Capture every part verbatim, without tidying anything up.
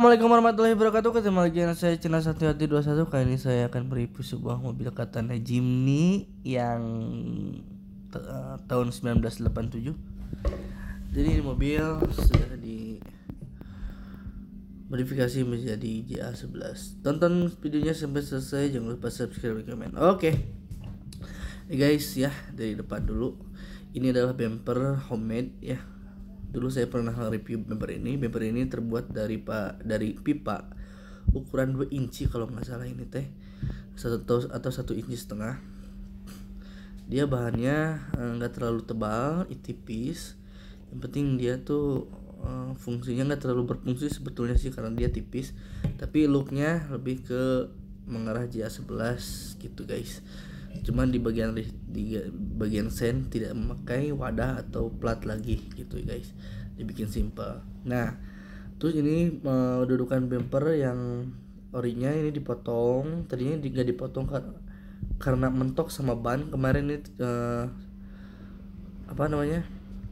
Assalamualaikum warahmatullahi wabarakatuh. Ketemu lagi dengan saya Cina satu hati dua satu. Kali ini saya akan mereview sebuah mobil Katana Jimny yang t- uh, tahun sembilan belas delapan puluh tujuh. Jadi ini mobil sudah di modifikasi menjadi J A sebelas. Tonton videonya sampai selesai, jangan lupa subscribe dan komen. Oke. Okay. Hey guys ya, dari depan dulu. Ini adalah bumper homemade ya. Dulu saya pernah review bumper ini. Bumper ini terbuat dari pa, dari pipa ukuran dua inci kalau nggak salah ini teh. Satu atau satu inci setengah. Dia bahannya nggak eh, terlalu tebal, tipis. Yang penting dia tuh eh, fungsinya nggak terlalu berfungsi sebetulnya sih karena dia tipis. Tapi looknya lebih ke mengarah J A sebelas gitu guys. Cuman di bagian di bagian sen tidak memakai wadah atau plat lagi gitu guys, dibikin simple. Nah terus ini uh, dudukan bumper yang orinya ini dipotong, tadinya nggak dipotong kar- karena mentok sama ban kemarin ini uh, apa namanya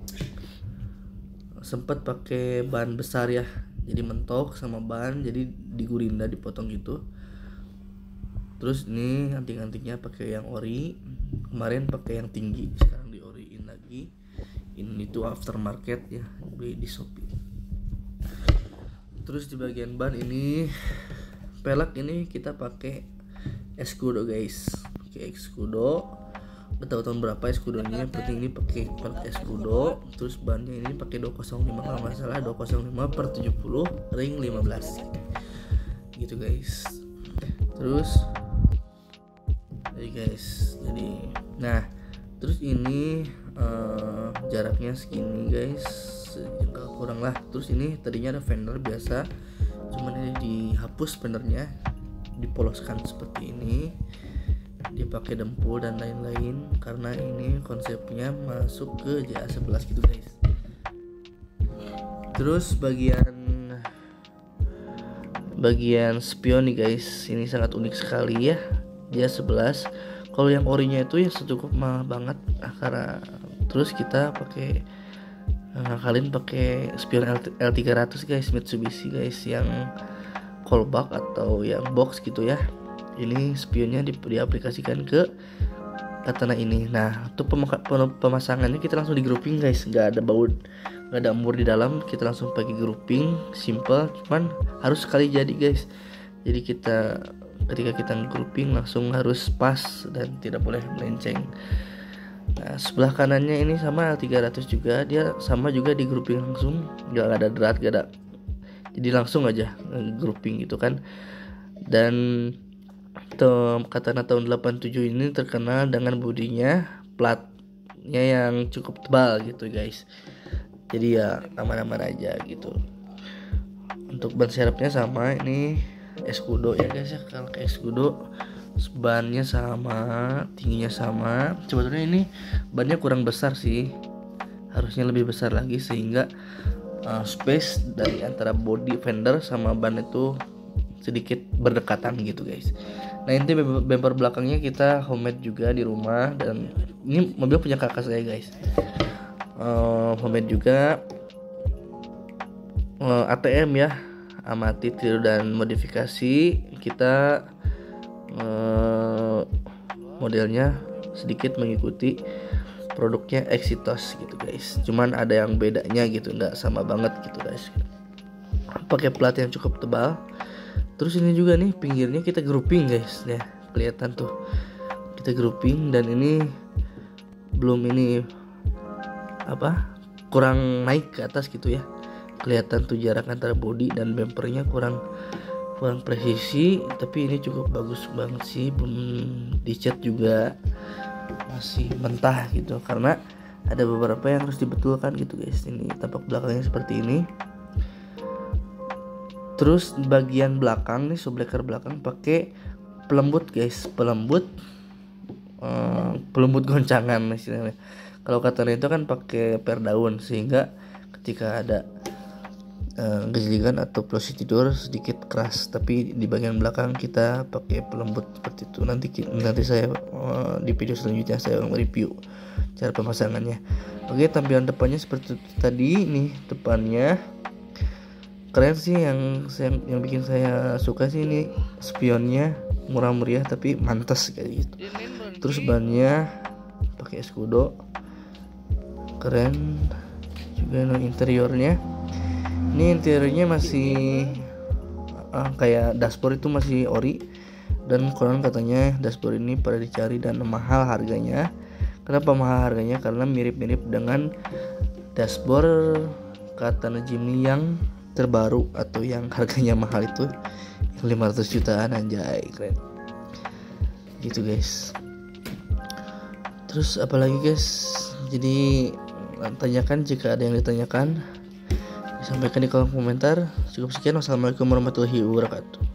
sempat pakai ban besar ya, jadi mentok sama ban, jadi digurinda dipotong gitu. Terus ini anting-antingnya pakai yang ori, kemarin pakai yang tinggi, sekarang di oriin lagi. Ini tuh aftermarket ya, beli di Shopee. Terus di bagian ban ini pelek ini kita pakai Escudo guys, pakai Escudo. Gak tahu tahun berapa Escudonya, penting ini pakai pelek Escudo. Terus bannya ini pakai dua nol lima kalau nggak salah, dua nol lima per tujuh puluh ring lima belas gitu guys. Terus jadi guys, jadi nah terus ini uh, jaraknya segini guys, enggak kurang lah. Terus ini tadinya ada fender biasa, cuman ini dihapus fendernya, dipoloskan seperti ini, dipakai dempul dan lain-lain karena ini konsepnya masuk ke J A sebelas gitu guys. Terus bagian bagian spion nih guys, ini sangat unik sekali ya, J A sebelas. Kalau yang orinya itu ya cukup mahal banget nah, karena terus kita pakai ngakalin pakai spion L tiga ratus guys, Mitsubishi guys, yang callback atau yang box gitu ya. Ini spionnya di, diaplikasikan ke Katana ini. Nah untuk pemaka, pemasangannya kita langsung di grouping guys, nggak ada baut, nggak ada embur di dalam, kita langsung pakai grouping simple, cuman harus sekali jadi guys. Jadi kita ketika kita grouping langsung harus pas dan tidak boleh melenceng. Nah sebelah kanannya ini sama L tiga ratus juga, dia sama juga di grouping langsung, nggak ada drat, nggak ada, jadi langsung aja grouping gitu kan. Dan Tom Katana tahun delapan puluh tujuh ini terkenal dengan bodinya, platnya yang cukup tebal gitu guys, jadi ya aman-aman aja gitu. Untuk ban serepnya sama, ini Escudo ya guys ya, kalau kayak Escudo bannya sama, tingginya sama. Sebetulnya ini bannya kurang besar sih, harusnya lebih besar lagi sehingga uh, space dari antara body fender sama ban itu sedikit berdekatan gitu guys. Nah ini bumper belakangnya kita homemade juga di rumah, dan ini mobil punya kakak saya guys, uh, homemade juga, uh, A T M ya, amati tiru dan modifikasi. Kita uh, modelnya sedikit mengikuti produknya Exitos gitu guys, cuman ada yang bedanya gitu, nggak sama banget gitu guys. Pakai plat yang cukup tebal. Terus ini juga nih pinggirnya kita grouping guys ya, kelihatan tuh kita grouping, dan ini belum ini apa kurang naik ke atas gitu ya, kelihatan tuh jarak antara body dan bumpernya kurang kurang presisi, tapi ini cukup bagus banget sih. Belum dicat juga, masih mentah gitu karena ada beberapa yang harus dibetulkan gitu guys. Ini tampak belakangnya seperti ini. Terus bagian belakang nih, subbreaker belakang pakai pelembut guys, pelembut uh, pelembut goncangan istilahnya. Kalau Katana itu kan pakai per daun, sehingga ketika ada uh, gejelikan atau posisi tidur sedikit keras, tapi di bagian belakang kita pakai pelembut seperti itu. Nanti nanti saya uh, di video selanjutnya saya review cara pemasangannya. Oke, tampilan depannya seperti itu tadi. Nih depannya keren sih, yang yang, yang bikin saya suka sih ini spionnya murah meriah tapi mantas kayak gitu. Terus bannya pakai Escudo, keren juga. No, interiornya ini interiornya masih uh, kayak dashboard itu masih ori, dan konon katanya dashboard ini pada dicari dan mahal harganya. Kenapa mahal harganya? Karena mirip-mirip dengan dashboard Katana Jimny yang terbaru atau yang harganya mahal itu, yang lima ratus jutaan, anjay keren gitu guys. Terus apalagi guys, jadi tanyakan jika ada yang ditanyakan, disampaikan di kolom komentar. Cukup sekian, wassalamualaikum warahmatullahi wabarakatuh.